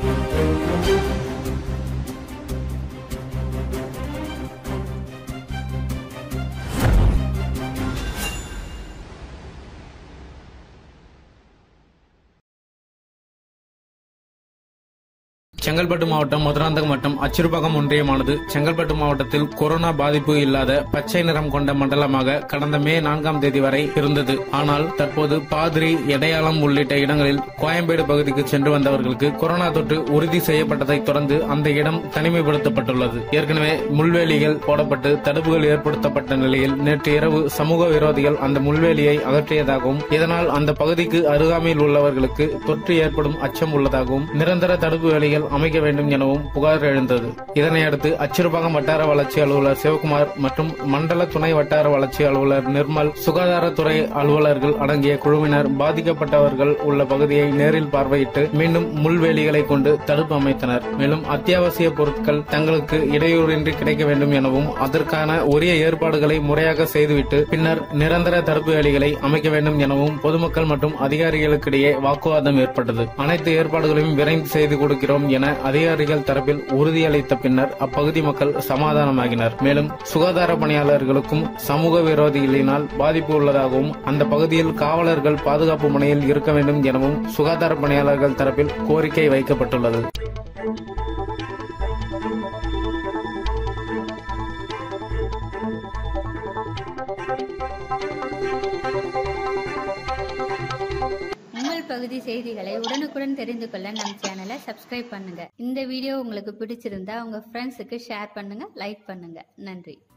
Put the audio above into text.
செங்கல்பட்டு மாவட்டம் மதுராந்தகம் வட்டம் அச்சிறுபாக்கம் ஒன்றியமானது செங்கல்பட்டு மாவட்டத்தில் கொரோனா பாதிப்பு இல்லாத பச்சை நிறம் கொண்ட மண்டலமாக கடந்த மே 4ஆம் தேதி வரை இருந்தது. ஆனால் தற்போது பாதிரி, எடையாளம் உள்ளிட்ட இடங்களில் கோயம்பேடு பகுதிக்கு சென்று வந்தவர்களுக்கு கொரோனா தொற்று உறுதி செய்யப்பட்டதை தொடர்ந்து அந்த இடம் தனிமைப்படுத்தப்பட்டுள்ளது. ஏற்கனவே முள்வேலிகள் போடப்பட்டு தடுப்புகள் ஏற்படுத்தப்பட்ட நிலையில் நேற்று இரவு சமூக விரோதிகள் அந்த முள்வேலியை அகற்றியதாகவும் இதனால் அந்த பகுதிக்கு அருகாமையில் உள்ளவர்களுக்கு தொற்று ஏற்படும் அச்சம் உள்ளதாகவும் நிரந்தர தடுப்பு வேலிகள் அமைக்க வேண்டும் எனவும் புகார் எழுந்தது. இதனையடுத்து அச்சிறுபாக்கம் வட்டார வளர்ச்சி அலுவலர் சிவகுமார் மற்றும் மண்டல துணை வட்டார வளர்ச்சி அலுவலர் நிர்மல், சுகாதாரத்துறை அலுவலர்கள் அடங்கிய குழுவினர் பாதிக்கப்பட்டவர்கள் உள்ள பகுதியை நேரில் பார்வையிட்டு மீண்டும் முள்வேலிகளை கொண்டு தடுப்பு அமைத்தனர். மேலும் அத்தியாவசிய பொருட்கள் தங்களுக்கு இடையூறின்றி கிடைக்க வேண்டும் எனவும் அதற்கான உரிய ஏற்பாடுகளை முறையாக செய்துவிட்டு பின்னர் நிரந்தர தடுப்பு வேலிகளை அமைக்க வேண்டும் எனவும் பொதுமக்கள் மற்றும் அதிகாரிகளுக்கிடையே வாக்குவாதம் ஏற்பட்டது. அனைத்து ஏற்பாடுகளையும் விரைந்து செய்து கொடுக்கிறோம் என அதிகாரிகள் தரப்பில் உறுதியளித்த பின்னர் அப்பகுதி மக்கள் சமாதானமாகினர். மேலும் சுகாதார பணியாளர்களுக்கும் சமூக விரோதிகளினால் பாதிப்பு உள்ளதாகவும் அந்த பகுதியில் காவலர்கள் பாதுகாப்பு முனையில் இருக்க வேண்டும் எனவும் சுகாதார பணியாளர்கள் தரப்பில் கோரிக்கை வைக்கப்பட்டுள்ளது. பகுதி செய்திகளை உடனுக்குடன் தெரிந்து கொள்ள நம் சேனலை சப்ஸ்கிரைப் பண்ணுங்க. இந்த வீடியோ உங்களுக்கு பிடிச்சிருந்தா உங்க ஃப்ரெண்ட்ஸுக்கு ஷேர் பண்ணுங்க, லைக் பண்ணுங்க. நன்றி.